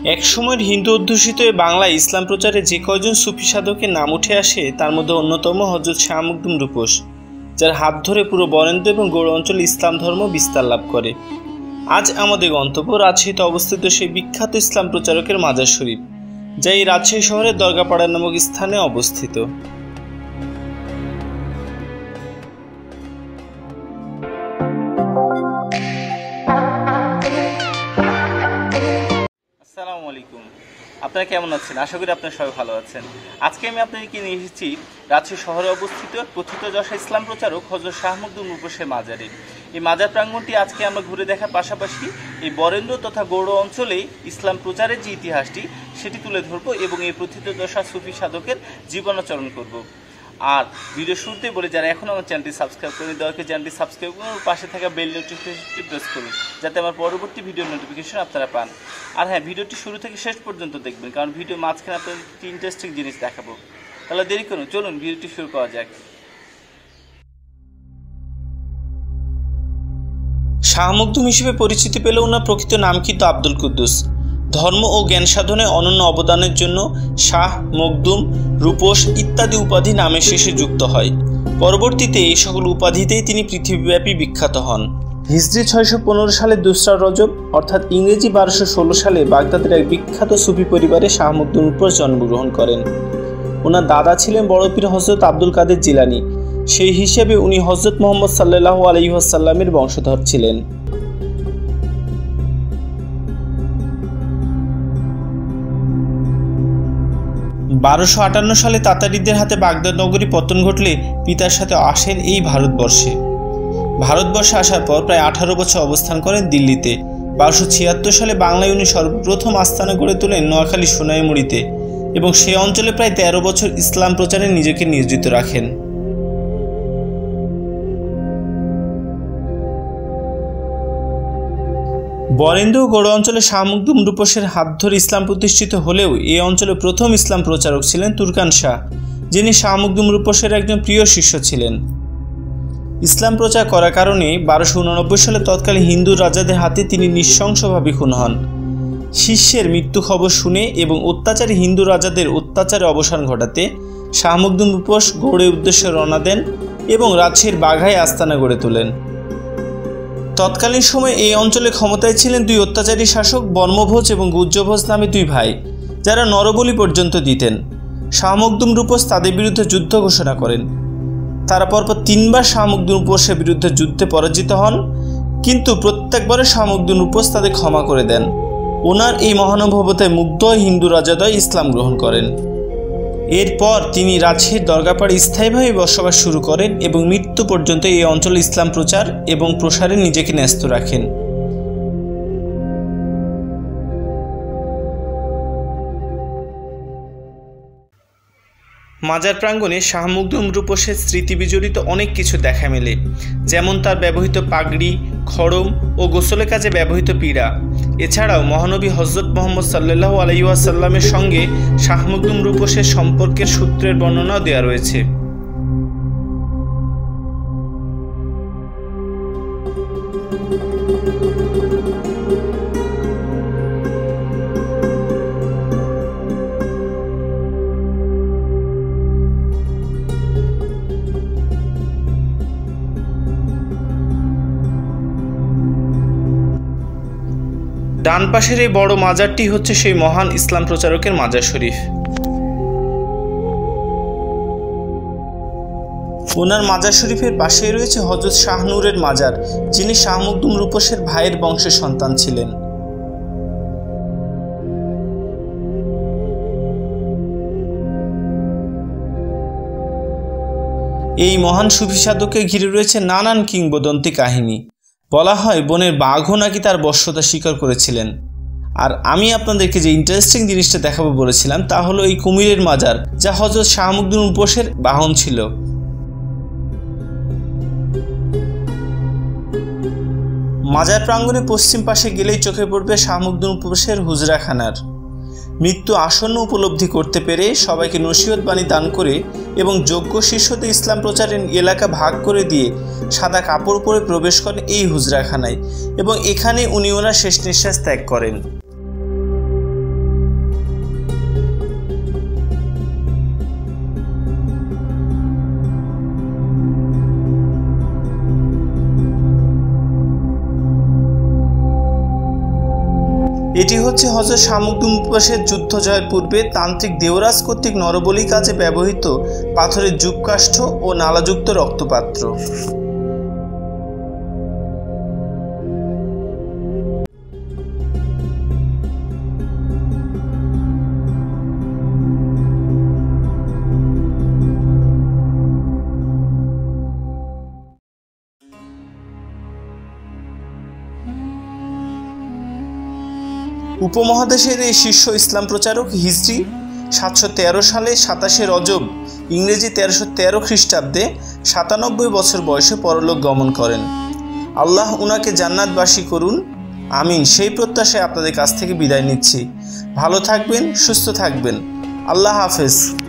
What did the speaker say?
একসময়ের হিন্দু অধ্যুষিত বাংলায় ইসলাম প্রচারে যে কয়জন সুফি সাধকের নাম উঠে আসে তার মধ্যে অন্যতম হযরত শাহ মখদুম রূপোস, যার হাত ধরে পুরো বরেন্দ্র এবং গৌড় অঞ্চলে ইসলাম ধর্ম বিস্তার লাভ করে। আজ আমাদের গন্তব্য রাজশাহীতে অবস্থিত সেই বিখ্যাত ইসলাম প্রচারকের মাজার শরীফ, যা এই রাজশাহী শহরের দরগাপাড়া নামক স্থানে অবস্থিত। আসসালামু আলাইকুম, আপনারা কেমন আছেন? আশা করি আপনারা সবাই ভালো আছেন। আজকে আমি আপনাদেরকে নিয়ে এসেছি রাজশাহী শহরে অবস্থিত প্রথিতযশা ইসলাম প্রচারক হযরত শাহ মখদুম রূপোসের মাজারে। এই মাজার প্রাঙ্গণটি আজকে আমরা ঘুরে দেখার পাশাপাশি এই বরেন্দ্র তথা গৌড় অঞ্চলে ইসলাম প্রচারের যে ইতিহাসটি সেটি তুলে ধরবো এবং এই প্রথিতযশা সুফি সাধকের জীবনাচরণ করব। আর ভিডিও শুরুতে বলে, যারা এখন আমার চ্যানেলটি সাবস্ক্রাইব করেন দয়া চ্যানেলটি সাবস্ক্রাইব করুন, পাশে থাকা বেল নোটিফিকেশনটি প্রেস করুন যাতে আমার পরবর্তী ভিডিও নোটিফিকেশন আপনারা পান। আর হ্যাঁ, ভিডিওটি শুরু থেকে শেষ পর্যন্ত দেখবেন, কারণ ভিডিও মাঝখানে আপনাদের একটি ইন্টারেস্টিং জিনিস দেখাবো। তাহলে দেরি করুন, চলুন ভিডিওটি শুরু করা যাক। শাহ মখদুম হিসেবে পরিচিতি পেল ওনার প্রকৃত নাম কিন্তু আব্দুল কুদ্দুস। ধর্ম ও জ্ঞান সাধনে অনন্য অবদানের জন্য শাহ, মখদুম, রূপোস ইত্যাদি উপাধি নামের শেষে যুক্ত হয়। পরবর্তীতে এই সকল উপাধিতেই তিনি পৃথিবীব্যাপী বিখ্যাত হন। হিজরি 615 সালে 2রা রজব অর্থাৎ ইংরেজি 1216 সালে বাগদাদের এক বিখ্যাত সুফি পরিবারে শাহ মখদুম রূপোস জন্মগ্রহণ করেন। ওনার দাদা ছিলেন বড় পীর হযরত আব্দুল কাদের জিলানী, সেই হিসেবে উনি হযরত মুহাম্মদ সাল্লাল্লাহু আলাইহি ওয়াসাল্লামের বংশধর ছিলেন। সালে তাতারিদের হাতে বাগদাদ নগরী পতন ঘটলে পিতার সাথে আসেন এই ভারতবর্ষে আসার পর প্রায় 18 বছর অবস্থান করেন দিল্লিতে। 1276 সালে বাংলায় উনি সর্বপ্রথম আস্তানা গড়ে তোলেন নোয়াখালী সোনাইমুড়িতে এবং সে অঞ্চলে প্রায় 13 বছর ইসলাম প্রচারে নিজেকে নিয়োজিত রাখেন। বরেন্দ্র ও গৌড় অঞ্চলে শাহ মখদুম রূপোসের হাত ধরে ইসলাম প্রতিষ্ঠিত হলেও এই অঞ্চলে প্রথম ইসলাম প্রচারক ছিলেন তুর্কান শাহ, যিনি শাহ মখদুম রূপোসের একজন প্রিয় শিষ্য ছিলেন। ইসলাম প্রচার করার কারণে 1289 সালে তৎকালীন হিন্দু রাজাদের হাতে তিনি নৃশংসভাবে খুন হন। শিষ্যের মৃত্যু খবর শুনে এবং অত্যাচারী হিন্দু রাজাদের অত্যাচারে অবসান ঘটাতে শাহ মখদুম রূপোস গৌড়ের উদ্দেশ্যে রওনা দেন এবং রাজশাহীর বাঘায় আস্তানা গড়ে তোলেন। তৎকালীন সময়ে এই অঞ্চলে ক্ষমতায় ছিলেন দুই অত্যাচারী শাসক, বর্মভোজ এবং গুজ্জভোজ নামে দুই ভাই, যারা নরবলি পর্যন্ত দিতেন। শাহ মখদুম রূপোস তাদের বিরুদ্ধে যুদ্ধ ঘোষণা করেন। তারা পরপর 3বার শাহ মখদুম রূপোসের বিরুদ্ধে যুদ্ধে পরাজিত হন, কিন্তু প্রত্যেকবারে শাহ মখদুম রূপোস তাদের ক্ষমা করে দেন। ওনার এই মহানুভবতায় মুগ্ধ হিন্দু রাজাদ্বয় ইসলাম গ্রহণ করেন। এরপর তিনি রাজশাহীর দরগাপাড়ে স্থায়ীভাবে বসবাস শুরু করেন এবং মৃত্যু পর্যন্ত এই অঞ্চলে ইসলাম প্রচার এবং প্রসারে নিজেকে ন্যস্ত রাখেন। মাজার প্রাঙ্গণে শাহ মখদুম রূপোসের স্মৃতি বিজড়িত অনেক কিছু দেখা মেলে, যেমন তার ব্যবহৃত পাগড়ি, খড়ম ও গোসলের কাজে ব্যবহৃত পীড়া। এছাড়াও মহানবী হযরত মুহাম্মদ সাল্লাল্লাহু আলাইহি ওয়াসাল্লামের সঙ্গে শাহ মখদুম রূপোসের সম্পর্কের সূত্রের বর্ণনাও দেওয়া রয়েছে। ডান পাশের এই বড় মাজারটি হচ্ছে সেই মহান ইসলাম প্রচারকের মাজার শরীফ। ওনার মাজার শরীফের পাশেই রয়েছে হযরত শাহ নূরের মাজার, যিনি শাহ মখদুম রূপোসের ভাইয়ের বংশের সন্তান ছিলেন। এই মহান সুফি সাধককে ঘিরে রয়েছে নানান কিংবদন্তি কাহিনী। বলা হয় বনের বাঘও নাকি তার বশ্যতা স্বীকার করেছিলেন। আর আমি আপনাদেরকে যে ইন্টারেস্টিং জিনিসটা দেখাবো বলেছিলাম তা হলো এই কুমিরের মাজার, যা হযরত শাহ মখদুম রূপোসের বাহন ছিল। মাজার প্রাঙ্গণে পশ্চিম পাশে গেলেই চোখে পড়বে শাহ মখদুম রূপোসের হুজরাখানার। মৃত্যু আসন্ন উপলব্ধি করতে পেরে সবাইকে নসিহত বাণী দান করে এবং যোগ্য শিষ্যদের ইসলাম প্রচারের এলাকা ভাগ করে দিয়ে সাদা কাপড় পরে প্রবেশ করেন এই হুজরাখানায় এবং এখানে উনি ওনার শেষ নিঃশ্বাস ত্যাগ করেন। এটি হচ্ছে হযরত শাহ মখদুম রূপসের যুদ্ধ জয়ের পূর্বে তান্ত্রিক দেওরাজ কর্তৃক নরবলি কাজে ব্যবহৃত পাথরের যুগকাষ্ঠ ও নালাযুক্ত রক্তপাত্র। উপমহাদেশের এই শীর্ষ ইসলাম প্রচারক হিজরি 713 সালে 27 রজব ইংরেজি 1313 খ্রিস্টাব্দে 97 বছর বয়সে পরলোক গমন করেন। আল্লাহ উনাকে জান্নাতবাসী করুন, আমিন। সেই প্রত্যাশায় আপনাদের কাছ থেকে বিদায় নিচ্ছি। ভালো থাকবেন, সুস্থ থাকবেন। আল্লাহ হাফেজ।